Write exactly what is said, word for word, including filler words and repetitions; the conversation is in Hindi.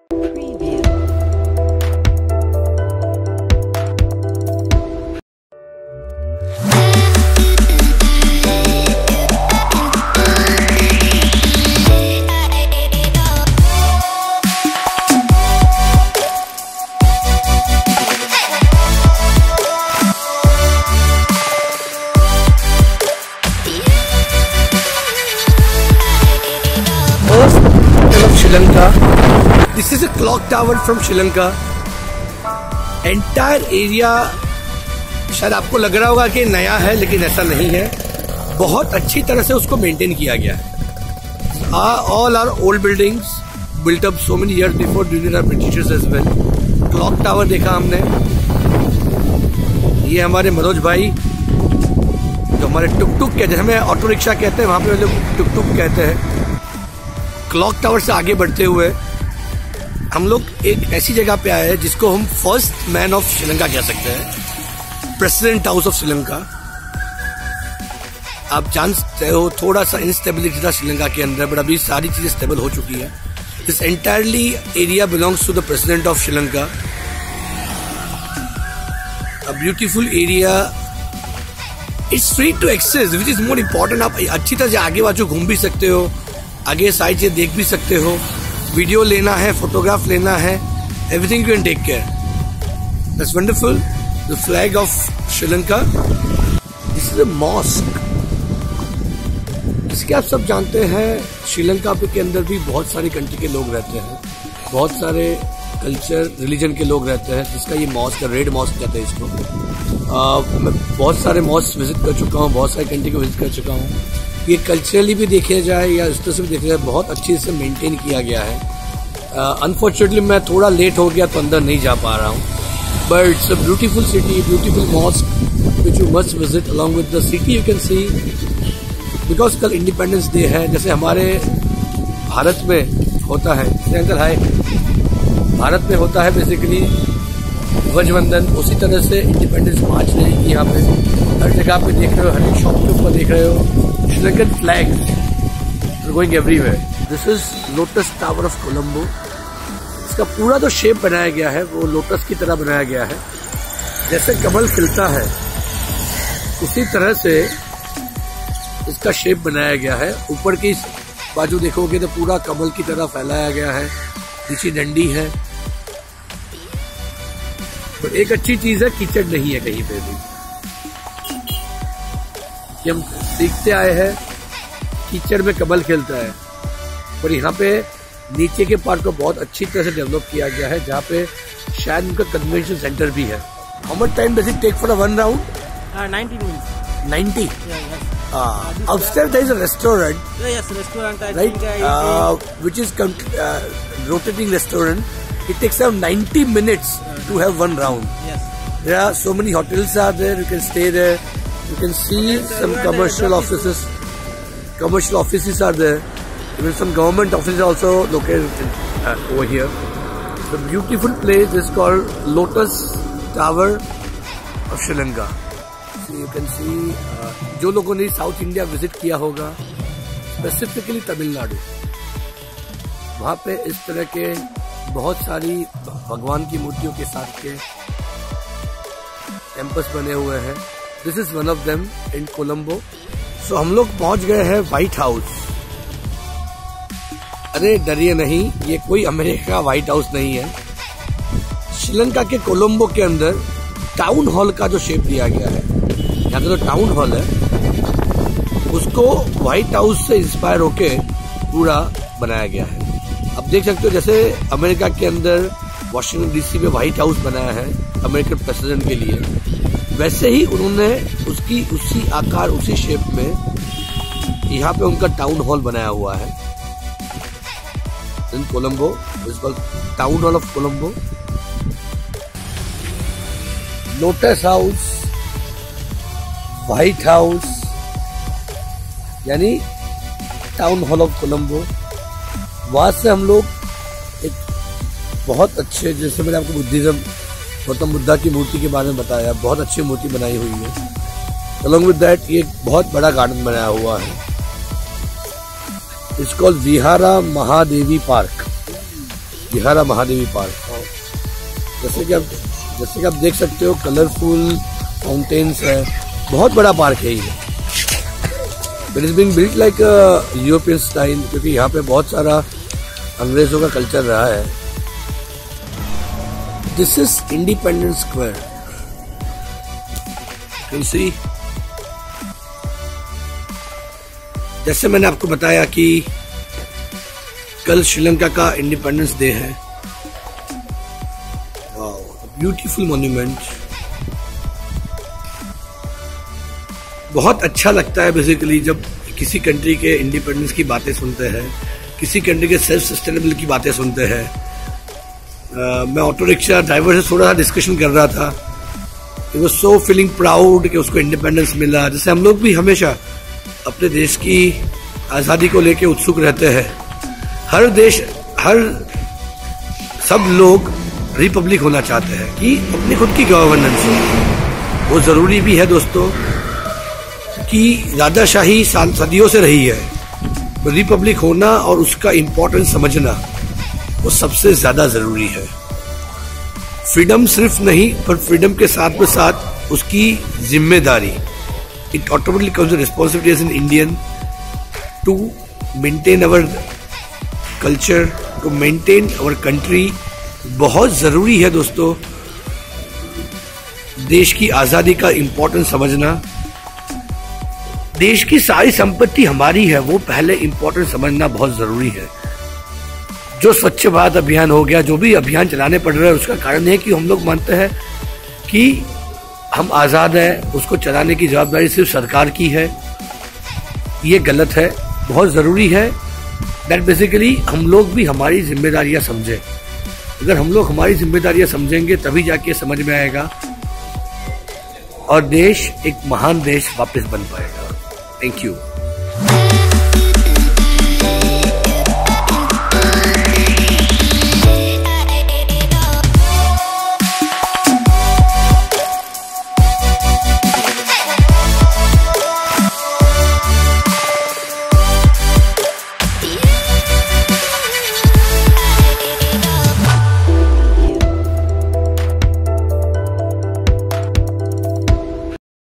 Sri Lanka. This is a clock tower from Sri Lanka. Entire area शायद आपको लग रहा होगा कि नया है, लेकिन ऐसा नहीं है। बहुत अच्छी तरह से उसको मेंटेन किया गया है। All our old buildings built up so many years before during our Britishers as well. Clock tower देखा हमने। ये हमारे मनोज भाई जो हमारे टुक टुक कहते हैं, हमें ऑटो रिक्शा कहते हैं, वहाँ पे लोग टुक टुक कहते हैं। क्लॉक टावर से आगे बढ़ते हुए हम लोग एक ऐसी जगह पे आए हैं जिसको हम फर्स्ट मैन ऑफ श्रीलंका कह सकते हैं, प्रेसिडेंट हाउस ऑफ श्रीलंका। आप जानते हो थोड़ा सा इंस्टेबिलिटी था श्रीलंका के अंदर, बट अभी सारी चीजें स्टेबल हो चुकी है। This entirely area belongs to the president of Sri Lanka. A beautiful area, it's free to access, which is more important. आप अच्छी तरह से आगे बाजू घूम भी सकते हो, आगे साइड से देख भी सकते हो, वीडियो लेना है, फोटोग्राफ लेना है, everything you can take care. That's wonderful. The flag of Sri Lanka. This is a mosque. इसके आप सब जानते हैं श्रीलंका के अंदर भी बहुत सारे कंट्री के लोग रहते हैं, बहुत सारे कल्चर रिलीजन के लोग रहते हैं, जिसका ये मॉस्क है, रेड मॉस्क कहते हैं इसको। आ, मैं बहुत सारे मॉस्क विजिट कर चुका हूँ, बहुत सारे कंट्री को विजिट कर चुका हूँ। ये कल्चरली भी देखा जाए या इस तरह से भी देखा जाए, बहुत अच्छे से मेंटेन किया गया है। अनफॉर्चुनेटली uh, मैं थोड़ा लेट हो गया तो अंदर नहीं जा पा रहा हूँ, but it's a beautiful city, beautiful mosque which you must visit along with the city. You can see, because कल इंडिपेंडेंस डे है, जैसे हमारे भारत में होता है, अंकल हाय, भारत में होता है बेसिकली ध्वजवंदन, उसी तरह से इंडिपेंडेंस मार्च रहेगी। यहाँ पे हर जगह पे देख रहे हो, हर एक शॉप के ऊपर देख रहे हो Sri Lankan flags going everywhere. This is lotus tower of Colombo. इसका पूरा जो शेप बनाया गया है वो लोटस की तरह बनाया गया है, जैसे कमल खिलता है उसी तरह से इसका शेप बनाया गया है। ऊपर की बाजू देखोगे तो पूरा कमल की तरह फैलाया गया है, नीचे डंडी है। तो एक अच्छी चीज है, कीचड़ नहीं है कहीं पे भी। कि हम सीखते आए हैं कीचड़ में कमल खिलता है, पर यहाँ पे नीचे के पार्ट को बहुत अच्छी तरह से डेवलप किया गया है, जहाँ पे शायद उनका कन्वेंशन सेंटर भी है। How much time does it take for a one round? ninety minutes. ninety? Yeah, yes. Uh, upstairs there is a restaurant. Yeah, yes, restaurant. I right? think I uh, which is uh, rotating restaurant. It takes around ninety minutes uh, to have one round. Yes. There are so many hotels are there. You can stay there. You can see yes, some commercial offices. Commercial offices are there. Even some government offices also located in, uh, over here. The beautiful place is called Lotus Tower of Sri Lanka. So you can see, uh, जो लोगों ने साउथ इंडिया विजिट किया होगा, स्पेसिफिकली तमिलनाडु, वहाँ पे इस तरह के बहुत सारी भगवान की मूर्तियों के साथ के कैंपस बने हुए हैं। This is one of them in Colombo. सो हम लोग पहुंच गए हैं व्हाइट हाउस। अरे डरिए नहीं, ये कोई अमेरिका का व्हाइट हाउस नहीं है। श्रीलंका के कोलंबो के अंदर टाउन हॉल का जो शेप दिया गया है, यहाँ का जो टाउन हॉल है उसको व्हाइट हाउस से इंस्पायर होके पूरा बनाया गया है। अब देख सकते हो जैसे अमेरिका के अंदर वॉशिंगटन डीसी में व्हाइट हाउस बनाया है अमेरिकन प्रेसिडेंट के लिए, वैसे ही उन्होंने उसकी उसी आकार उसी शेप में यहाँ पे उनका टाउन हॉल बनाया हुआ है in Colombo. It's called town hall of Colombo. Lotus house, white house, यानी टाउन हॉल ऑफ कोलंबो। वहां से हम लोग एक बहुत अच्छे, जैसे मैंने आपको बुद्धिज्म गौतम बुद्धा की मूर्ति के बारे में बताया, बहुत अच्छी मूर्ति बनाई हुई है। अलॉन्ग विद दैट ये एक बहुत बड़ा गार्डन बनाया हुआ है। It's called Vihara Mahadevi park. Vihara Mahadevi park. जैसे कि आप जैसे कि आप देख सकते हो कलरफुल फाउंटेन्स है, बहुत बड़ा पार्क है ये। It is being built like European style, क्योंकि यहाँ पे बहुत सारा अंग्रेजों का कल्चर रहा है। This is independence square, can see. जैसे मैंने आपको बताया कि कल श्रीलंका का इंडिपेंडेंस डे है। ब्यूटीफुल मॉन्यूमेंट, बहुत अच्छा लगता है बेसिकली जब किसी कंट्री के इंडिपेंडेंस की बातें सुनते हैं, किसी कंट्री के सेल्फ सस्टेनेबल की बातें सुनते हैं। uh, मैं ऑटो रिक्शा ड्राइवर से थोड़ा सा डिस्कशन कर रहा था। It was so feeling proud कि उसको इंडिपेंडेंस मिला। जैसे हम लोग भी हमेशा अपने देश की आज़ादी को लेकर उत्सुक रहते हैं। हर देश, हर सब लोग रिपब्लिक होना चाहते हैं कि अपनी खुद की गवर्नेंस हो। वो जरूरी भी है दोस्तों कि राजाशाही सदियों से रही है। रिपब्लिक होना और उसका इम्पोर्टेंस समझना वो सबसे ज्यादा जरूरी है। फ्रीडम सिर्फ नहीं, पर फ्रीडम के साथ में साथ उसकी जिम्मेदारी। It automatically comes the responsibility as an Indian to maintain our culture, to maintain our country. बहुत जरूरी है दोस्तों देश की आजादी का इंपॉर्टेंस समझना। देश की सारी संपत्ति हमारी है, वो पहले इंपॉर्टेंट समझना बहुत जरूरी है। जो स्वच्छ भारत अभियान हो गया, जो भी अभियान चलाने पड़ रहे हैं, उसका कारण है कि हम लोग मानते हैं कि हम आजाद हैं, उसको चलाने की जवाबदारी सिर्फ सरकार की है। ये गलत है। बहुत जरूरी है दैट बेसिकली हम लोग भी हमारी जिम्मेदारियां समझें। अगर हम लोग हमारी जिम्मेदारियां समझेंगे तभी जाके समझ में आएगा और देश एक महान देश वापस बन पाएगा। Thank you.